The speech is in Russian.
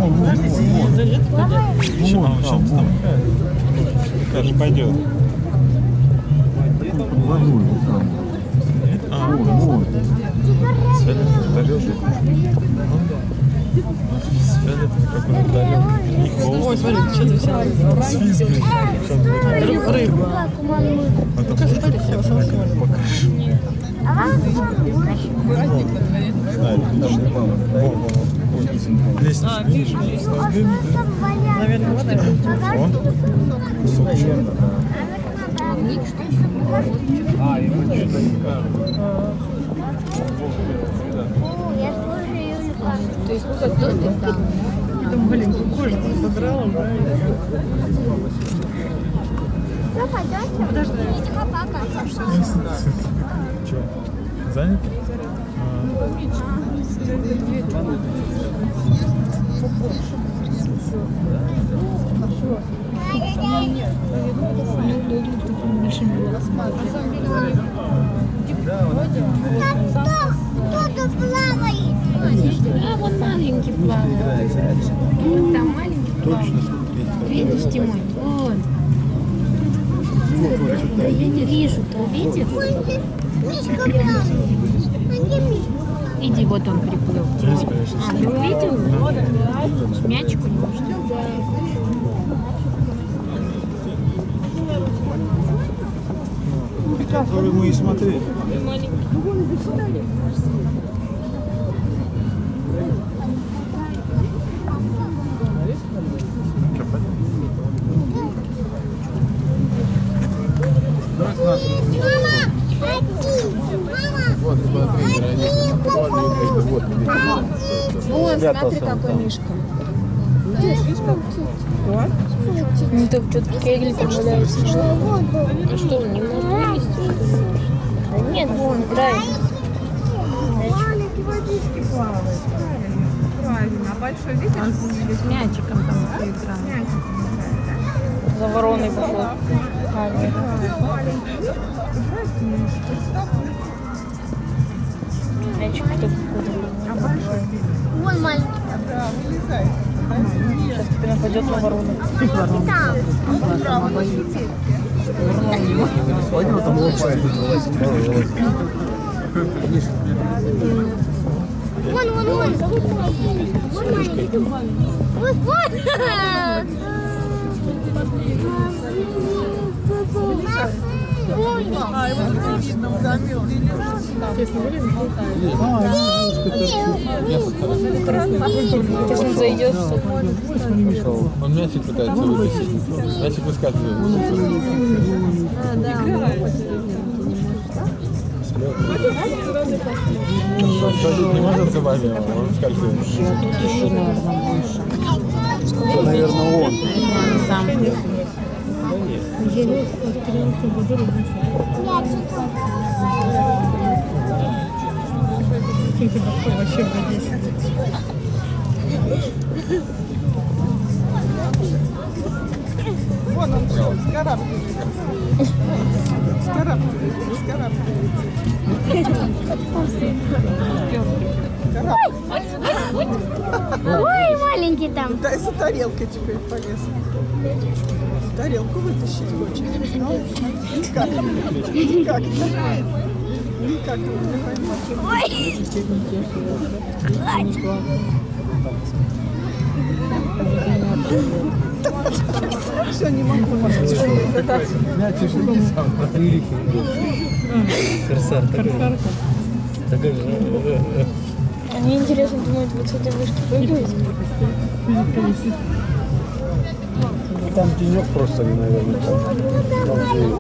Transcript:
Не пойдет. Ой, смотри, что ты вся рыба. Покажи, покажи. Вижу. Наверное, вот это. То есть, как домик, да. Там маленькую кожу задрала, да? Ну, пойдемте. Подожди. Видимо, папа. Че? Занят? Кто-то плавает. А, вон маленький плавает. Там маленький плавает. Видишь, Тимон? Вот. Да я не вижу, то видишь? Мишка плавает. Иди, вот он приплыл. А, ты увидел? Мячик у него, что ли? Который мы и смотрели. Вон, смотри, какой мишка. Ну так что-то кегелька валяется. А что, он не может вылезти? Да нет, вон, играет. Маленький водички плавает. Правильно. Правильно. А большой, видишь, С мячиком там играет. За вороной пошел. А, нет. Мячик кто-то А большой? Вон маленький. Да, вылезает. сейчас теперь нападет на ворону. Там. Право, на сети. Понял, там лучше будет вылазить. Вон. Вон маленький. Вот. А, его не видно, замел. Сейчас он зайдет, что Он мячик пытается вытащить. Мячик выскакивает. Ходить не может за вами, он выскакивает. тут еще, наверное, больше. Это, наверное, он. Сам. Вообще здесь. Вон он все, скарабкивается. Ой, маленький там. Да, и за тарелкой теперь полез. Тарелку вытащить хочет. Ну, как? Никак не поймать. Все, не могу. Тяжелый задача. Мяч и шаги сам. Корсар. Мне интересно, думают, вот с этой вышки прыгают. Там денек просто, наверное.